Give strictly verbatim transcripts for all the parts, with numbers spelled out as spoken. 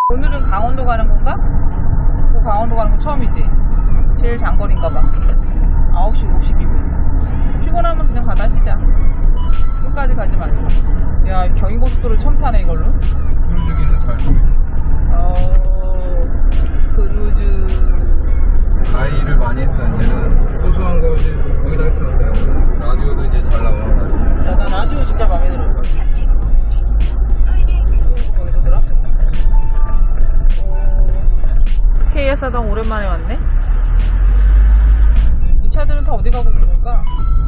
오늘은 강원도 가는 건가? 그 강원도 가는 거 처음이지? 제일 장거리인가 봐. 아홉 시 오십이 분. 피곤하면 그냥 가다 쉬자. 끝까지 가지 말고. 야, 경인고속도로 처음 타네 이걸로. 크루즈기는 잘 타고 있어. 어... 크루즈... 가이를 많이 했어. 이제는 소소한 거 이제 거의 다 했었어요. 라디오도 이제 잘 나와. 라디오. 야, 나 라디오 진짜 마음에 들어. 여기서 들어? 케이에스 하던 오랜만에 왔네? 이 차들은 다 어디 가고 있는 건가?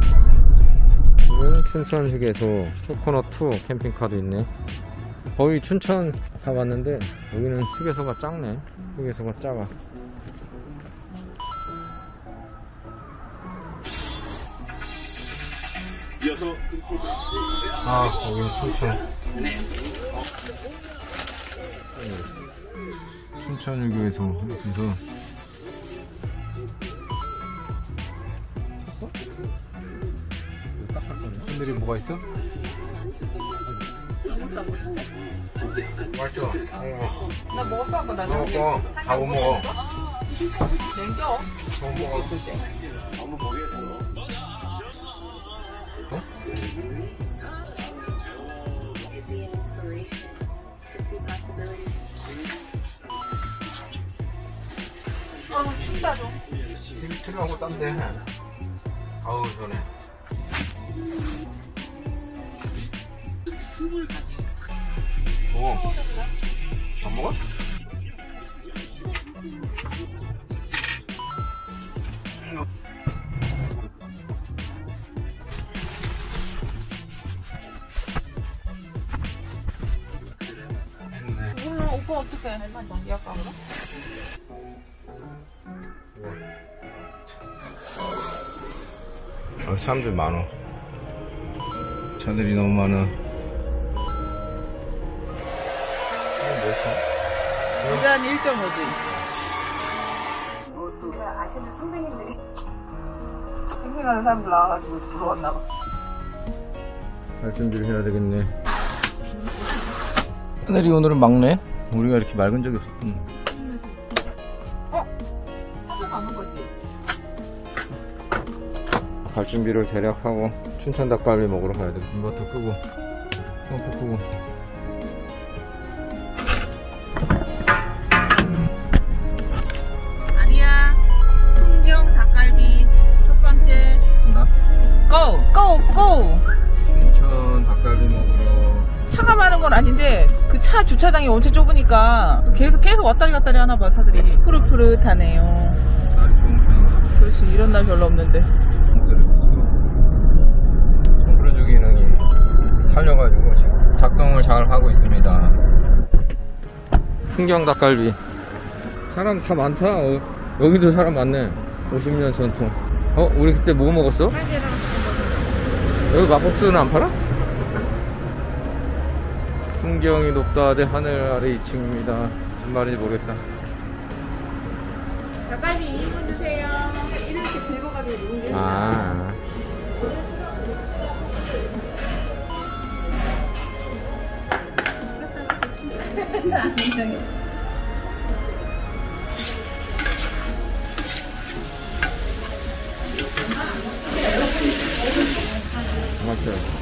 오늘은 춘천 휴게소 코코넛 투 캠핑카도 있네. 거의 춘천 다 왔는데 여기는 휴게소가 작네. 휴게소가 작아. 아, 여기는 춘천. 춘천 휴게소. 그래서 손들이 뭐가 있어? 맛있어. 어. 나 먹었어 아까 나중에. 먹어. 다 못 먹어. 냉겨. 못 먹어. 있을 때. 너무 먹겠어. 어? 아 춥다 좀. 필요하고 딴데. 아우 전에. 먹어. 안 먹어? 몰라 오빠 어떡해. 예약가 그럼? 어, 사람들 많아. 차들이 너무 많아. 시간 일 점 오 지. 뭐 또 아시는 선배님들이 캠핑하는 사람들 나와가지고 들어왔나봐. 갈 준비를 해야 되겠네. 하늘이 오늘은 막네. 우리가 이렇게 맑은 적이 없었군. 어? 하서 가는 거지? 갈 준비를 대략 하고 춘천 닭갈비 먹으러 가야 돼. 인버터 끄고 펌프 끄고. 아리야 풍경 닭갈비 첫 번째. 나? 고! 고! 고! 춘천 닭갈비 먹으러. 차가 많은 건 아닌데 그 차 주차장이 엄청 좁으니까 계속 계속 왔다리 갔다리 하나봐 차들이. 푸릇푸릇하네요. 날이 좋은 편인가? 그렇지 이런 날 별로 없는데. 컴프레저 기능이 살려가지고 지금 작동을 잘 하고 있습니다. 풍경 닭갈비. 사람 다 많다. 어, 여기도 사람 많네. 오십 년 전통. 어? 우리 그때 뭐 먹었어? 여기 막국수는 안 팔아? 풍경이 높다 대 하늘 아래 이 층입니다. 무슨 말인지 모르겠다. 닭갈비 이 인분 주세요. 이렇게 들고 가게 누군지. 아. 맞아요.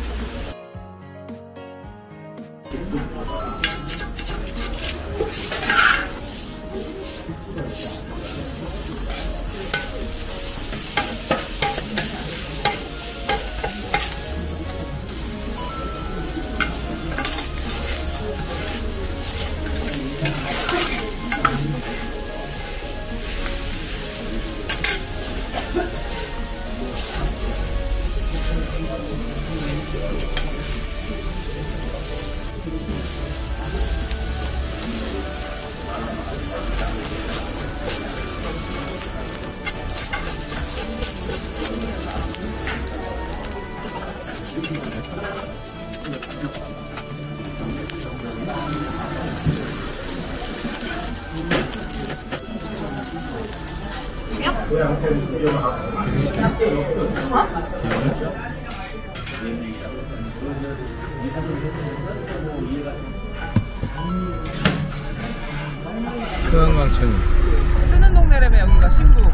소양강천이. 뜨는 동네라며 여기가 신북.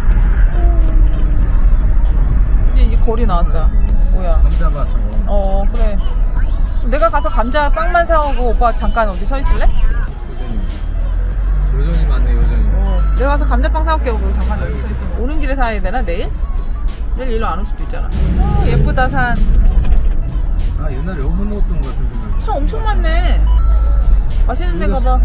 이제 이제 거리 나왔다. 뭐야? 감자가 저거. 어 그래. 내가 가서 감자 빵만 사오고 오빠 잠깐 어디 서 있을래? 요전이. 요전이 많네 요전이. 어. 내가 가서 감자빵 사올게. 그리고 잠깐 여기 서 있으면 오는 길에 사야 되나 내일? 내일 일로 안 올 수도 있잖아. 어, 예쁘다 산. 아 옛날에 여기 먹었던 것 같은데. 차 엄청 많네. 맛있는 데 가봐.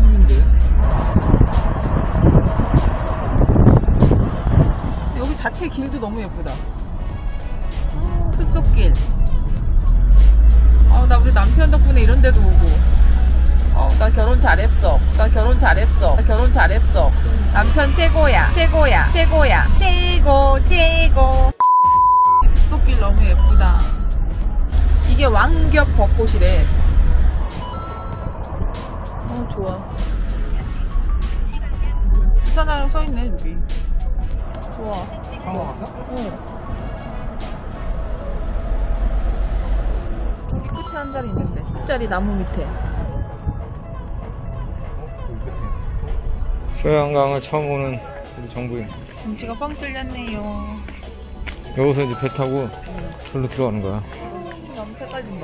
여기 자체 길도 너무 예쁘다. 어, 숲속길. 아, 나 우리 남편 덕분에 이런 데도 오고. 어, 나 결혼 잘했어. 나 결혼 잘했어. 나 결혼 잘했어. 남편 최고야. 최고야. 최고야. 최고. 최고. 숲속길 너무 예쁘다. 이게 왕겹 벚꽃이래. 어, 좋아. 주차장 써있네, 여기. 좋아. 한번 갔어? 응. 저기 끝에 한 자리 있는데. 끝자리 나무 밑에. 소양강을 처음 오는 우리 정부인. 김치가 뻥 뚫렸네요. 여기서 이제 배 타고 절로 들어가는 거야. 나무 색깔 좀 봐.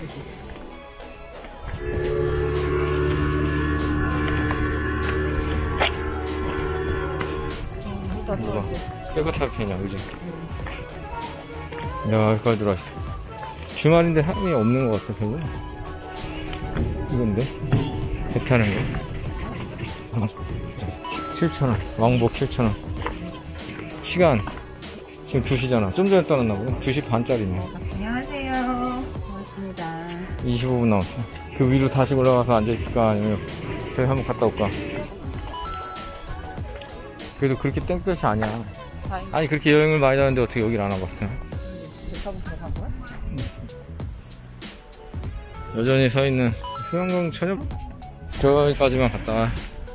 다 뭐가 들어왔어. 깨끗하게 되냐 그지? 야 여기까지 들어왔어. 주말인데 사람이 없는 것 같아 별로. 이건데 배 타는 거 칠천 원 왕복 칠천 원. 시간 지금 두 시잖아. 좀 전에 떠났나 보네. 두 시 반짜리네. 안녕하세요. 고맙습니다. 이십오 분 남았어. 그 위로 다시 올라가서 앉아있을까 아니면 저기 한번 갔다 올까. 그래도 그렇게 땡볕이 아니야. 다행이다. 아니 그렇게 여행을 많이 다녔는데 어떻게 여기를 안 와봤어? 배타부터 간 거야? 여전히 서있는 수영강 천엽 저기까지만 갔다가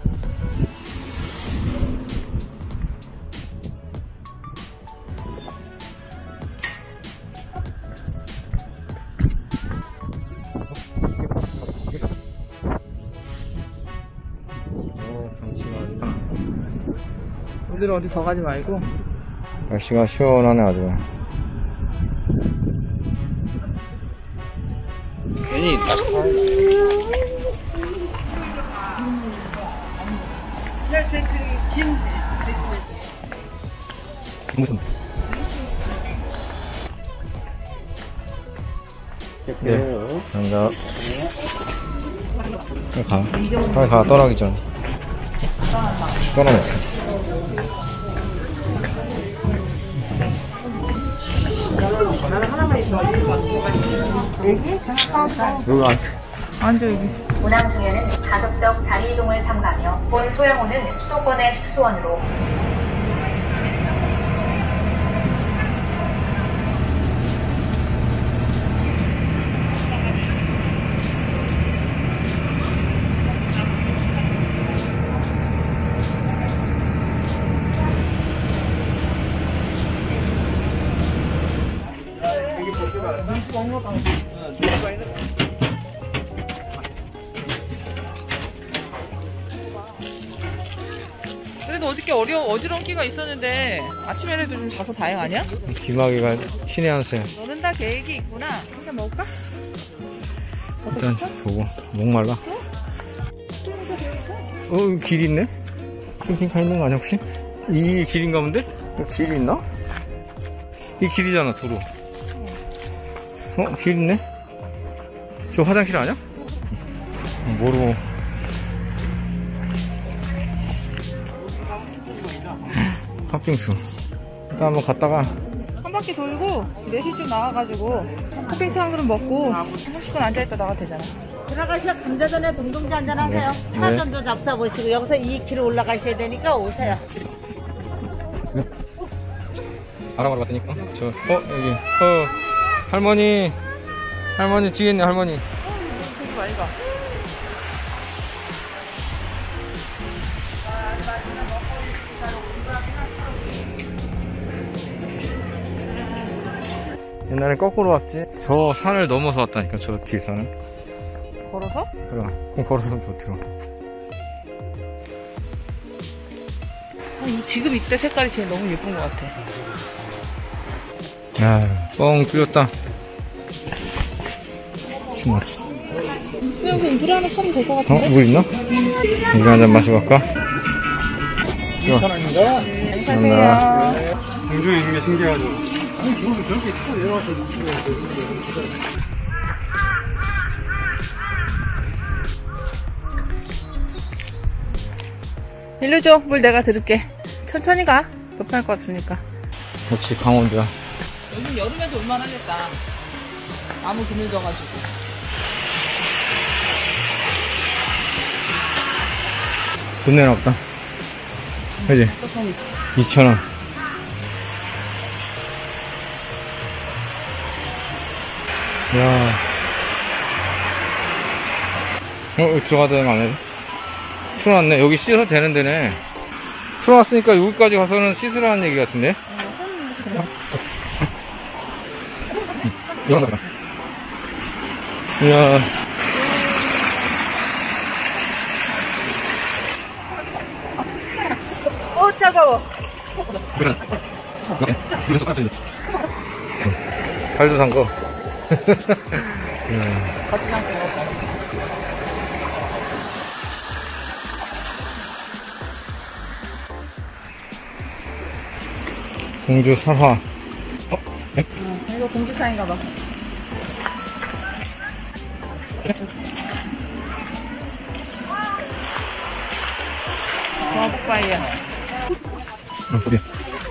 오 경치가 오늘은 어디 더 가지 말고. 날씨가 시원하네 아주. 괜히 무슨 네, 감사합니다. 빨리 가. 빨리 가, 떠나기 전에. 떠나겠어. 여기 앉아. 앉아, 여기. 운항 중에는 가급적 자리 이동을 삼가며 본 소양호는 수도권의 식수원으로 그래도 어저께 어려, 어지러운 끼가 있었는데 아침에라도 좀 자서 다행 아니야? 기마귀가 신의 한 수. 너는 다 계획이 있구나. 한잔 먹을까? 일단 보고 목말라. 어 여기 길 있네? 캠핑카 있는 거 아니야 혹시? 이 길인가 본데? 여기 길이 있나? 이 길이잖아 도로. 어? 길 있네? 저 화장실 아니야? 모르고. 팥빙수 일단 한번 갔다가 한 바퀴 돌고 네 시쯤 나와가지고 팥빙수 한 그릇 먹고 삼십 분 앉아있다 나가도 되잖아. 들어가시면 감자전에 동동주 한잔 하세요. 네. 파전도 잡숴보시고 여기서 이 킬로미터 올라가셔야 되니까 오세요. 네. 알아보러 갔더니까 저 어 여기 어 할머니 할머니 뒤에 있네 할머니. 그렇게 많이 가. 옛날에 거꾸로 왔지. 저 산을 넘어서 왔다니까 저 길산을. 걸어서? 그래 그럼 걸어서 더 들어. 이- 지금 이때 색깔이 제일 너무 예쁜 것 같아. 야, 뻥 뚫렸다. 정말. 그냥 그 물 하나 사면 될 것 어? 같은데? 물 있나? 물 한 잔 마시고 갈까? 안녕하세요. 공주에 있는 게 신기하죠. 일로 줘. 물 내가 들을게. 천천히 가. 급할 것 같으니까. 역시 강원도야. 여기 여름에도 올만하겠다. 나무 그늘져가지고. 돈 내나 보다. 그지? 이천 원. 야. 어, 여기 들어가야 되는 거 아니야? 풀어놨네. 여기 씻어도 되는 데네. 풀어놨으니까 여기까지 가서는 씻으라는 얘기 같은데? 이런 거다. 이야. 어, 차가워. 그래. 이런 똑같은데. 발도 담궈. 같이 담고. 공주 설화. 어? 네? 이거 공주탕인가 봐. 중화복바이야. 어, 그래.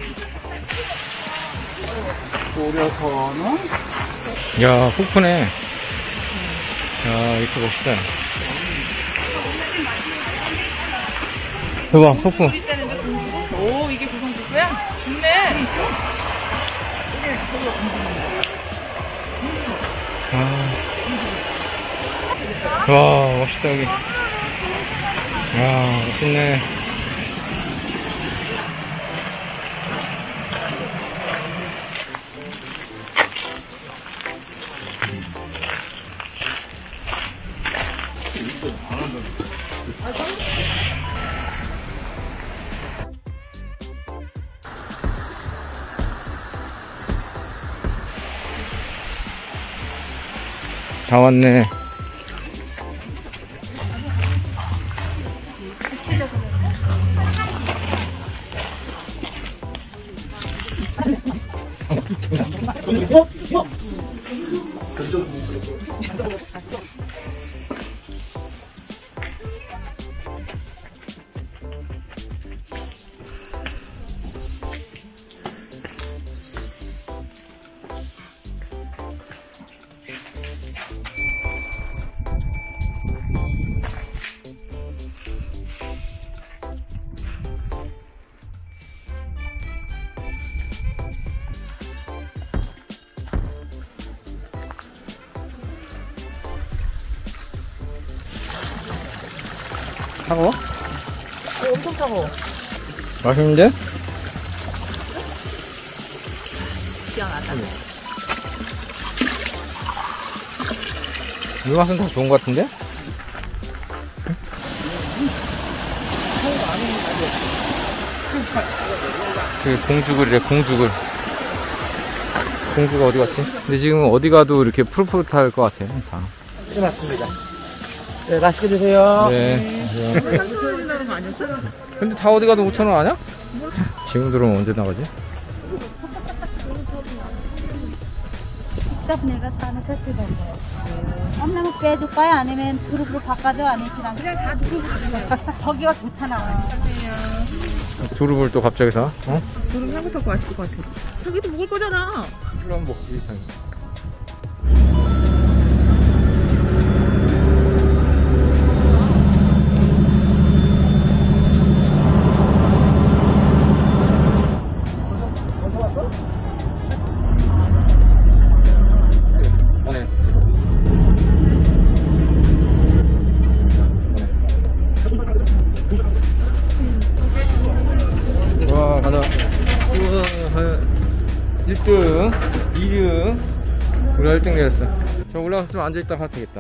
오려서는 야, 폭포네. 야, 이렇게 멋있다. 봐봐, 폭포. 오, 이게 구성국구야? 좋네. 아. 와, 멋있다, 여기. 야, 멋있네. 다 왔네. 차가워? 어, 엄청 차가워. 맛있는데? 시원하다. 이 맛은 더 좋은 것 같은데? 그 공주글이래, 공주글. 공주가 어디 갔지? 근데 지금 어디 가도 이렇게 푸릇푸릇할 것 같아, 다. 끝났습니다. 네, 맛있게 드세요. 네. 한국인다는 거 아니었어? 근데 다 어디 가도 오천 원 아냐? 지금 들어오면 언제 나가지? 직접 내가 싸는 세트던데. 엄마는 빼줄까요? 아니면 그룹으로 바꿔줘? 아니면 그냥 그냥 다 그룹으로 저기가 좋잖아. 두릅을 또 갑자기 사? 어? 두릅 향부터 맛있을 것 같아. 자기도 먹을 거잖아. 그럼 먹지. 와, 가자. 우와, 일 등, 이 등. 우리가 일 등 내렸어. 저 올라가서 좀 앉아있다 가도 되겠다.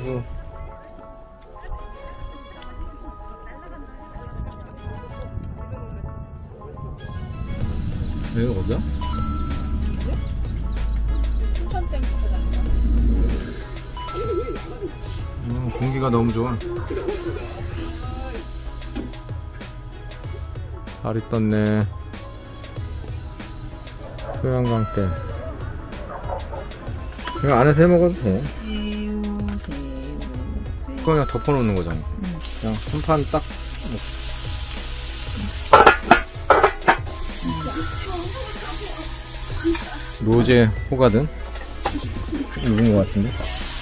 아이고. 여기가 어디야? 음, 공기가 너무 좋아. 달이 떴네. 소양강댐. 이거 안에서 해 먹어도 돼. 새우, 새우. 그거 그냥 덮어놓는 거잖아. 응. 그냥 한 판 딱. 로제 호가든 익은 것 같은데.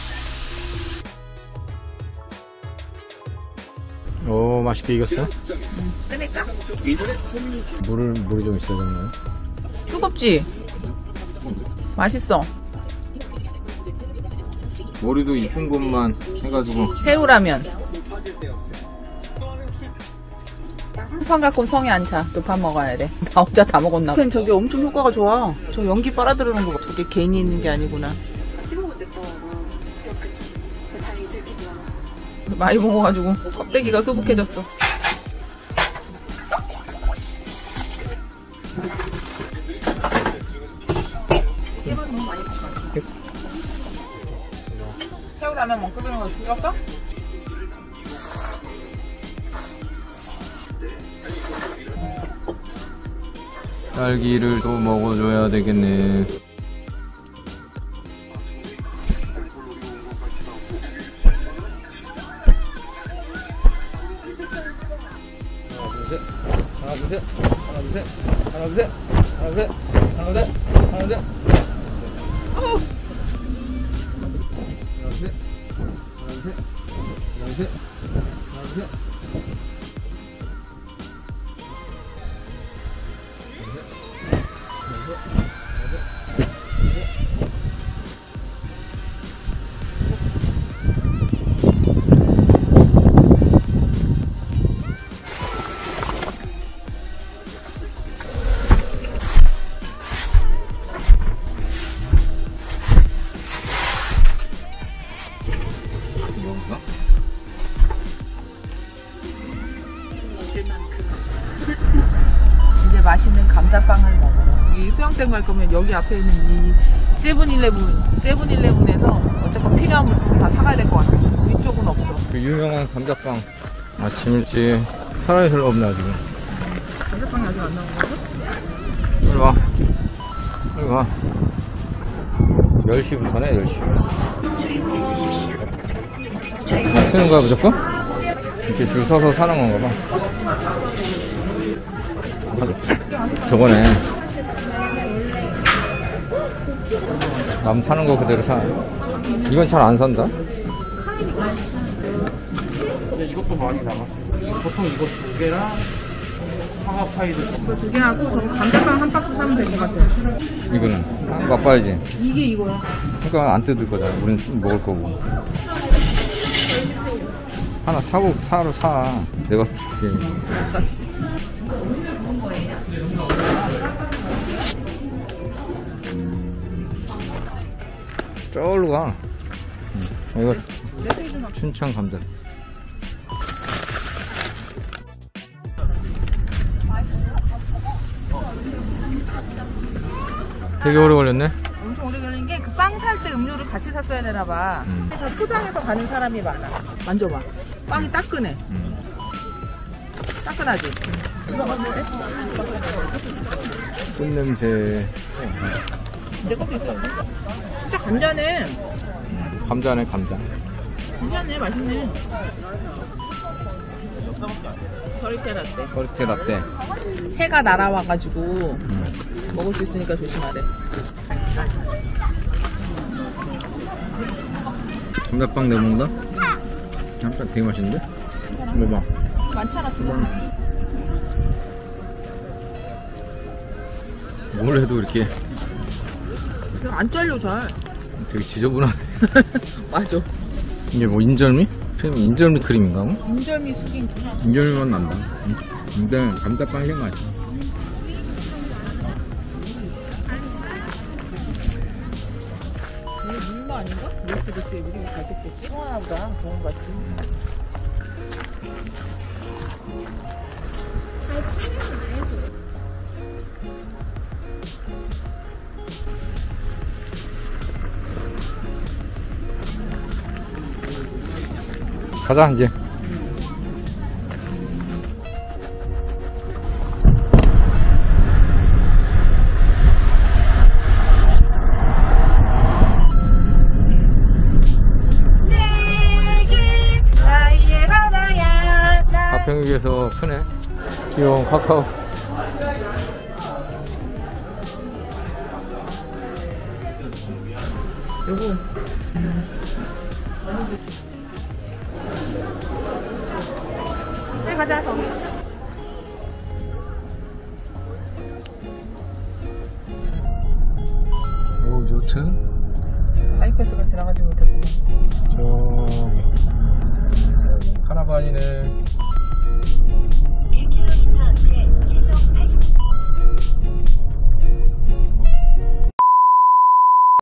오, 맛있게 익었어. 뜨니까? 물을 물이 좀 있어야 되나요? 뜨겁지? 맛있어. 머리도 이쁜 것만 해가지고. 새우라면. 한 판 갖고 성이 안 차. 두 판 먹어야 돼. 나 혼자 다 먹었나 봐. 저게 엄청 효과가 좋아. 저 연기 빨아들이는 거 봐. 저게 괜히 있는 게 아니구나. 많이 먹어가지고 껍데기가 수북해졌어. 새우라면 뭐 끓이는 거 죽였어? 딸기를 또 먹어줘야 되겠네. 하나 둘 셋, 하나 둘 셋, 하나 둘 셋, 하나 둘 셋, 하나 둘 셋, 하나 둘 셋, 하나 둘 셋, 하나 둘 셋, 하나 둘 셋, 하나 둘 셋, 하나 둘 셋. 이제 맛있는 감자빵을 먹으러. 이 수영댐 갈 거면 여기 앞에 있는 이 세븐일레븐, 세븐일레븐에서 어쨌건 필요한 물품 다 사가야 될 것 같아. 이쪽은 없어. 그 유명한 감자빵. 아침 일찍 사람이 별로 없네 아직은. 감자빵이 아직 안 나온 거죠? 빨리 와. 빨리 가. 열 시부터네, 열 시. 쓰는 거야, 무조건? 이렇게 줄 서서 사는 건가 봐. 아, 저거네. 남 사는 거 그대로 사. 이건 잘 안 산다. 이제 이것도 많이 남았어요. 보통 이거 두 개랑 사과파이도 그 두 개 하고 저 감자빵 한 박스 사면 될 것 같아. 이거는 맛봐야지. 이게 이거야. 그러니까 안 뜯을 거다. 우린 먹을 거고. 하나 사고 사로 사. 내가 줄게. 저기로 가. 응. 이거 춘천 감자. 되게 오래 걸렸네. 엄청 오래 걸린 게 그 빵 살 때 음료를 같이 샀어야 되나 봐. 음. 그래서 포장해서 가는 사람이 많아. 만져봐. 빵이 따끈해. 음. 따끈하지? 꽃냄새. 내 것도 있어. 진짜 감자네. 감자네, 감자. 감자네. 맛있네. 서리테 라떼. 서리테 라떼. 새가 날아와가지고 음. 먹을 수 있으니까 조심하래. 감자빵 내먹는다? 감자빵 되게 맛있는데? 이거 봐. 많잖아 지금. 뭘 해도 이렇게 그냥 안 잘려 잘. 되게 지저분하네. 맞아. 이게 뭐 인절미? 크림, 인절미 크림인가? 뭐? 인절미 숙인. 인절미만 난다. 근데 감자빵이 되게 맛있어. 물만. 아닌가? 웨스트 세이블이 가격됐지? 통하나 보다. 그런 것 같지. 가자 이제. 가평역에서 크네. 귀여운 카카오. 요거 네, 가자 저기. 오 요트. 하이패스가 지나가지 못했구나. 저